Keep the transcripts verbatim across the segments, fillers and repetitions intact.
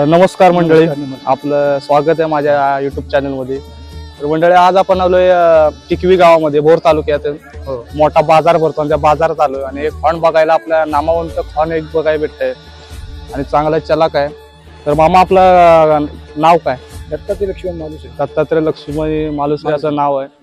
नमस्कार मंडळी, आपलं स्वागत आहे माझ्या युट्यूब चॅनल मध्ये। तर मंडळी, आज आपण आलोय किकवी गावामध्ये, भोर तालुक्यात मोठा बाजार भरतो आणि त्या बाजारात आलोय आणि एक फॉन बघायला आपल्या नामावंत फॉन एक बघायला भेटतंय आणि चांगला चलाक आहे। तर मामा, आपलं नाव काय? दत्तात्रय लक्ष्मण मालुसरे। दत्तात्रय लक्ष्मण मालुसरे असं नाव आहे।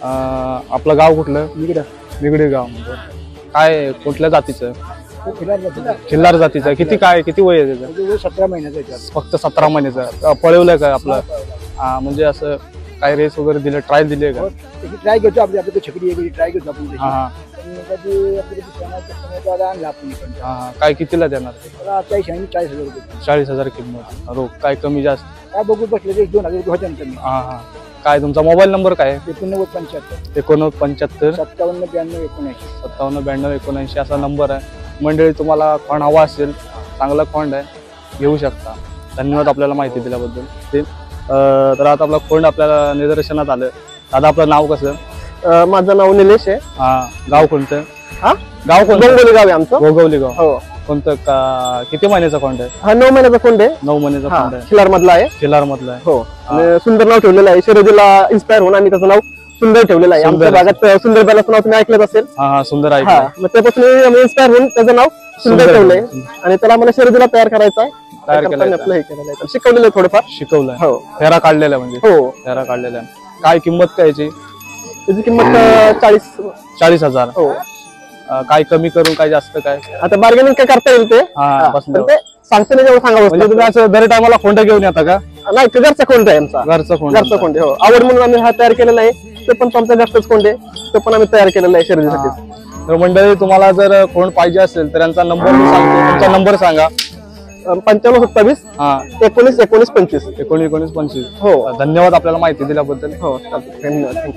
आपलं गाव कुठलं? निगडा। निगडी गाव। काय कुठल्या जातीचं? खिल्लार जातीचा। खिल्लार जातीचा। किती काय किती वय आहे त्याचं? सतरा महिन्याचा आहे। फक्त सतरा महिन्याचा। पळवलंय का आपलं? हा, म्हणजे असं काय रेस वगैरे दिले, ट्रायल दिले का? ट्राय करतो आपली आपली छकडी आहे, ट्राय करतो आपण। हा हा कधी आपली समजा आणला आपण पण। हा, काय कितीला देणार? चाळीस आणि चाळीस हजार रुपये। चाळीस हजार किंमत। रोख काय कमी जास्त? काय बघू बसले एक दोन हजार रुपये होते कमी। हा हा, काय तुमचा मोबाईल नंबर काय आहे? एकोणनव्वद पंच्याहत्तर एकोणनव्वद पंच्याहत्तर सत्तावन्न ब्याण्णव एकोणऐंशी सत्तावन्न ब्याण्णव एकोणऐंशी असा नंबर आहे। मंडळी, तुम्हाला खोंड हवा असेल, चांगला खोंड आहे, घेऊ शकता। धन्यवाद आपल्याला माहिती दिल्याबद्दल। ते तर आता आपला खोंड आपल्याला निदर्शनात आलं। दादा, आपलं नाव कसं? माझं नाव निलेश आहे। हा, गाव कोणतं? हा, गाव कोणतं? गोंगवली गाव आहे आमचं। गोगवली गाव। हो। कोणतं का किती महिन्याचा खोंड आहे? हा, नऊ महिन्याचा खोंड आहे। नऊ महिन्याचा खोंड आहे। खिलार मधला आहे। खिलार मधला आहे। हो, आणि सुंदर नाव ठेवलेलं आहे। शर्यतीला इन्स्पायर होऊन आम्ही त्याचं नाव सुंदर ठेवलेलं आहे। आमच्या भागात सुंदर बैलाचं नाव तुम्ही ऐकलंच असेल। हा हा, सुंदर आहे। मग त्यापासून इन्स्पायर होऊन त्याचं नाव सुंदर ठेवलंय आणि त्याला मला शर्यतीला तयार करायचा आहे। तयार केलं आपलं हे केलेलं आहे, शिकवलेलं आहे थोडंफार। शिकवलंय? हो, फेरा काढलेला म्हणजे? हो, फेरा काढलेला आहे। काय किंमत काय याची? त्याची किंमत चाळीस चाळीस हजार। हो। काय कमी करून काय जास्त काय? आता बार्गेनिंग काय करता येईल ते। हा, पण ते सांगते नाही, जेव्हा सांगावं म्हणजे तुम्ही असं दर टायमाला खोंड घेऊन येता का? नाही, ते घरचा खोंड आहे आमचा। घरचं खोंड? घरचा खोंड आहे। हो, आवड म्हणून आम्ही हा तयार केलेला आहे। ते पण आमचा घरचाच खोंड आहे, ते पण आम्ही तयार केलेला आहे शर्यतीसाठी। तर मंडळी, तुम्हाला जर खोंड पाहिजे असेल तर यांचा नंबर मी सांगतो, तुमचा नंबर सांगा। पंच्याण्णव सत्तावीस हा एकोणीस एकोणीस पंचवीस एकोणीस एकोणीस पंचवीस। हो, धन्यवाद आपल्याला माहिती दिल्याबद्दल। हो, धन्यवाद, थँक्यू।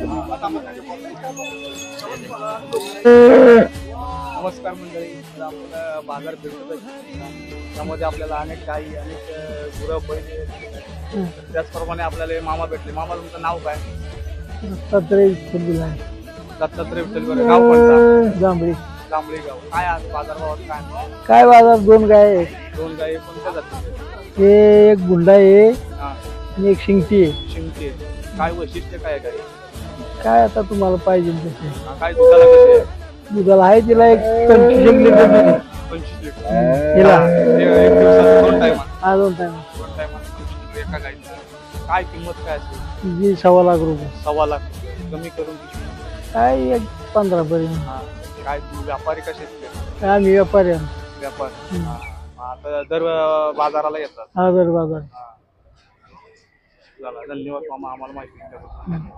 नमस्कार मंडळी, आपलं बाजार भेटतो त्यामध्ये आपल्याला अनेक गाई, अनेक गुरं, बैल, त्याचप्रमाणे आपल्याला मामा भेटले। मामा, तुमचं नाव काय? दत्तात्रय विठ्ठल दत्तात्रय विठ्ठल। गाव कोणता? जांभळी। जांभळी गाव। काय आज बाजार भावात काय? काय बाजार दोन गाय आहेत। दोन गाई कोणत्या जातीचे? हे एक गुंडा आहे हा, आणि एक शिंगटी आहे। शिंगटी आहे। काय वैशिष्ट्य काय आहे गाई? काय आता तुम्हाला पाहिजे तसे? हा, काय दुधाला कशी आहे? दुधाला आहे तिला एक पंचवीस एक लिटर दूध आहे। पंचवीस लिटर तिला एक दिवसात दोन टाइम? हा, दोन टाइम। दोन टाइम पंचवीस लिटर एका गाईची। काय किंमत काय असेल? तिची सव्वा लाख रुपये। सव्वा लाख रुपये। कमी करून किती? काय एक पंधरा पर्यंत। हा, काय तुम्ही व्यापारी कसे आहेत? काय आम्ही व्यापारी आहे। व्यापारी। हा, आता दर बाजाराला येतात? हा, दर बाजार। चला, धन्यवाद मामा आम्हाला माहिती दिल्याबद्दल।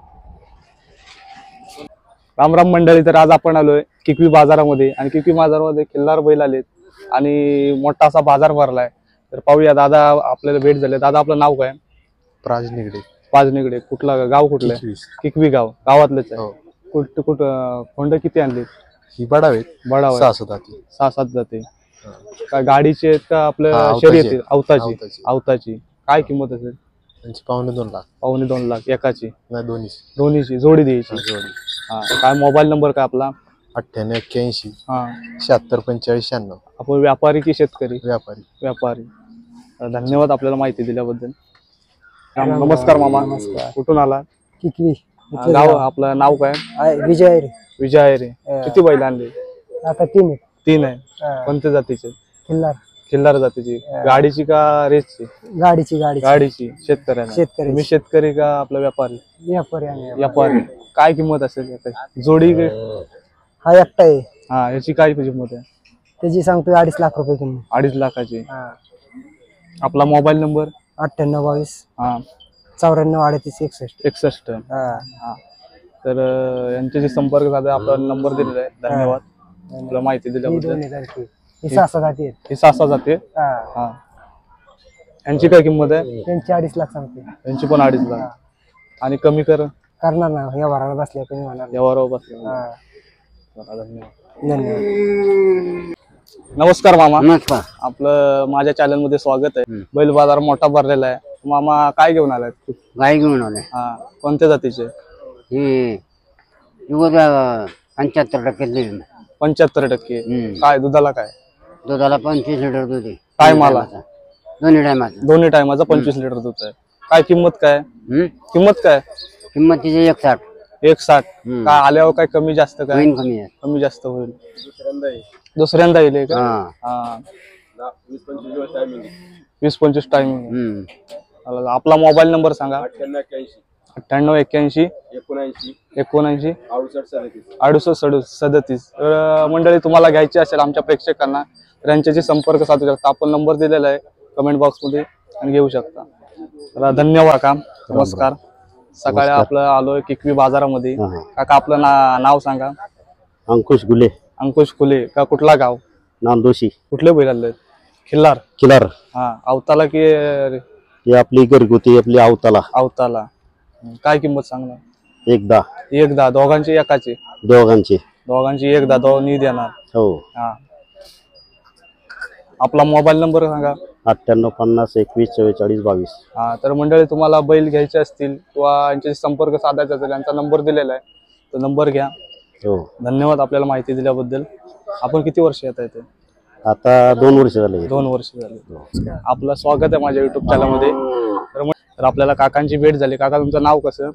राम राम मंडळी, तर आज आपण आलोय किकवी बाजारामध्ये आणि किकवी बाजारामध्ये खिल्लार बैल आलेत आणि मोठा असा बाजार भरलाय। तर पाहूया, दादा आपल्याला भेट झाले। दादा, आपलं नाव काय? प्राज निगडे। पाच निगडे। कुठला गाव? कुठलं? किकवी गाव। गावातलंच आहे? कुठ कुठ खोंड किती आणले? ही बडावे बडाव सहा सात जाती। सहा सात जाते। काय गाडीचे आहेत का आपल्या शर्यती? अवताची। अवताची। काय किंमत असेल त्यांची? पावणे दोन लाख। पावणे दोन लाख एकाची? नाही, दोन्ही दोन्हीची जोडी द्यायची? जोडी। हा, काय मोबाईल नंबर काय आपला? अठ्ठ्याण्णव एक्क्याऐंशी हा शहात्तर पंचेचाळीस शहाण्णव। आपण व्यापारी की शेतकरी? व्यापारी। व्यापारी। धन्यवाद आपल्याला माहिती दिल्याबद्दल। नमस्कार मामा। नमस्कार। कुठून आला? किकवी। गाव आपलं नाव काय? विजय। विजय रे। किती बैल आणले? आता तीन तीन आहे। कोणत्या जातीचे? खिल्लार। खिल्लार जातीची। गाडीची का रेसची? गाडीची। गाडी गाडीची। शेतकऱ्यांना? शेतकरी। तुम्ही शेतकरी का आपला व्यापारी? व्यापारी आहे। व्यापारी। काय किंमत असेल याची? जोडी? हा, एकटा आहे। हा, याची काय किंमत आहे? त्याची सांगतोय अडीच लाख रुपये किंमत। अडीच लाखाची। आपला मोबाईल नंबर? अठ्ठ्याण्णव बावीस हा चौऱ्याण्णव अडतीस एकसष्ट एकसष्ट। हा, तर यांच्याशी संपर्क साधा, आपला नंबर दिलेला आहे। धन्यवाद तुला माहिती दिल्याबद्दल। ही सहा सहा जाती आहेत। ही सहा सहा जाते? हा। यांची काय किंमत आहे? त्यांची अडीच लाख सांगते। यांची पण अडीच लाख। आणि कमी कर करणार ना, या वाराला बसल्या कमी होणार। यावर बसल्या। धन्यवाद। धन्यवाद। नमस्कार मामा। नमस्कार। आपलं माझ्या चॅनल मध्ये स्वागत आहे। बैल बाजार मोठा भरलेला आहे। मामा, काय घेऊन आलाय? गाय घेऊन आले। हा, कोणत्या जातीचे? हे पंच्याहत्तर टक्के। पंच्याहत्तर टक्के। काय दुधाला? काय दुधाला पंचवीस लिटर दूध आहे। काय माला? दोन्ही टायमाचं दोन्ही टायमाचा पंचवीस लिटर दूध आहे. काय किंमत काय किंमत काय किंमत तिची एक साठ. एक साठ. हम्म. काय आल्यावर काय कमी जास्त काय होईन कमी आहे. कमी जास्त होईल. दुसऱ्यांदा येईल का हा. हा वीस पंचवीस टायमिंग. हम्म. आपला मोबाईल नंबर सांगा. अठ्ठ्याण्णव एक्क्याऐंशी एकोणऐंशी अडुसष्ट सदतीस सदतीस. तर मंडळी तुम्हाला घ्यायची असेल आमच्या प्रेक्षकांना तर यांच्याशी संपर्क साधू शकता. आपण नंबर दिलेला आहे कमेंट बॉक्स मध्ये आणि घेऊ शकता. तर धन्यवाद का. नमस्कार. सकाळी आपलं आलोय किकवी बाजारामध्ये. काका आपलं ना नाव सांगा. अंकुश गुले, अंकुश फुले का कुठला गाव नांदोशी, कुठले बैल आले खिल्लार किलार. हा अवताला की ही आपली घरगुती आपली अवताला. अवताला. काय किंमत सांगणार. एकदा एकदा दोघांची एकाची दोघांची दोघांची एकदा दोन्ही देणार. हो. हा आपला मोबाईल नंबर सांगा. अठ्ठ्याण्णव पन्नास एकवीस चव्वेचाळीस बावीस. हा तर मंडळी तुम्हाला बैल घ्यायचे असतील किंवा यांच्याशी संपर्क साधायचा असेल यांचा नंबर दिलेला आहे तो नंबर घ्या. हो. धन्यवाद आपल्याला माहिती दिल्याबद्दल. आपण किती वर्ष येत आहे ते. आता दोन वर्ष झाले. दोन वर्ष झाले. आपलं स्वागत आहे माझ्या युट्यूब चॅनल मध्ये. तर मग- तर आपल्याला काकांची भेट झाली. काका तुमचं नाव कसं.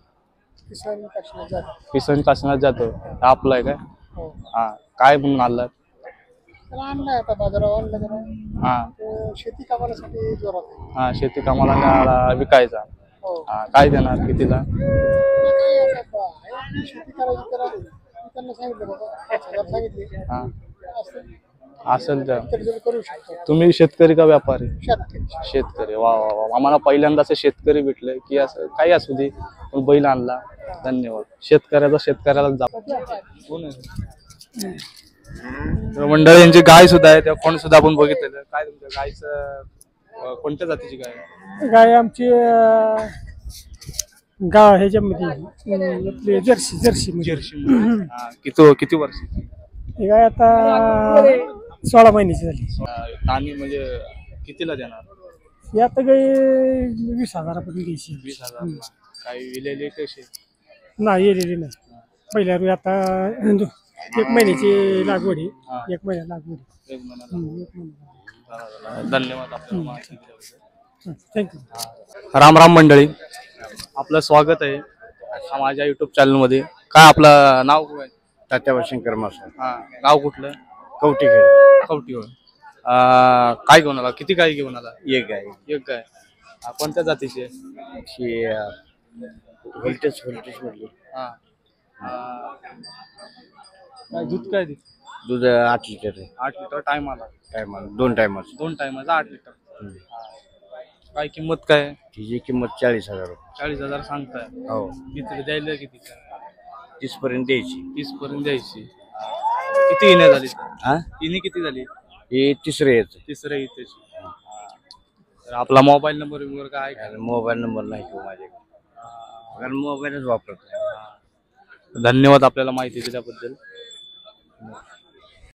किसन काशीनाथ जाधव. आपलं आहे काय. हा काय म्हणून आलात. हा शेती कामासाठी जोरात. हा शेती कामाला न्यायला विकायचा. हा काय देणार कितीला. शेती करायची त्याला त्यांना सांगितलं बाबा पाच हजार सांगितले. हा असेल तर तरी करू शकतो. तुम्ही शेतकरी का व्यापारी. शेतकरी. शेतकरी. वा वा वा. आम्हाला पहिल्यांदा असं शेतकरी भेटले की असं काही असू दे पण बैल आणला. धन्यवाद. शेतकऱ्याचा शेतकऱ्याला जा. तर मंडळी यांची गाय सुद्धा आहे. त्या फोन सुद्धा आपण बघितलेलं. काय तुमच्या गायचं अं, कोणत्या जातीची गाय आहे? गाय आमची अं, गाव ह्याच्यामध्ये अं, आपली जर्सी जर्सी म्हणजे जर्सी. हा, किती किती वर्ष. ही गाय आता सोळा महिन्याची झाली. तानी म्हणजे कितीला देणार. ही आता गाय वीस हजारापर्यंत घ्यायची. वीस हजार. काही विलेले कसे. नाही येलेली नाही. पहिल्या वेळी आता दो- एक महिन्याची लागवड आहे. एक महिन्या लागवड आहे. एक महिन्याला. हम्म, एक महिना. धन्यवाद आपल्याला माहिती दिल्याबद्दल. थँक्यू. राम राम मंडळी. आपलं स्वागत आहे माझ्या युट्यूब चॅनल मध्ये. काय आपलं नाव काय. तात्यावर शंकर मासा, हा गाव कुठलं. कवटी खेळ. कवटीवर. अं, काय घेऊन आला. किती गाय घेऊन आला. एक गाय. एक गाय. हा, कोणत्या जातीची आहे. व्होल्टेज व्होल्टेज मधली. हा अं, काय दूध काय दे. दूध आठ लिटर आहे. आठ लिटर टाइम आला. टायमाला दोन टायमाचं. दोन टायमाचा आठ लिटर. काय किंमत काय. तिची किंमत चाळीस हजार रुपये. चाळीस हजार सांगताय. हो. किती द्यायला किती. तीस पर्यंत द्यायची. तीस पर्यंत द्यायची. किती येण्या झाली. हा तिने किती झाली. हे तिसरे येत. तिसरं इथेच. तर आपला मोबाईल नंबर वगैरे काय आहे का? मोबाईल नंबर नाही किंवा माझ्याकडे कारण मोबाईलच वापरत नाही. धन्यवाद आपल्याला माहिती दिल्याबद्दल.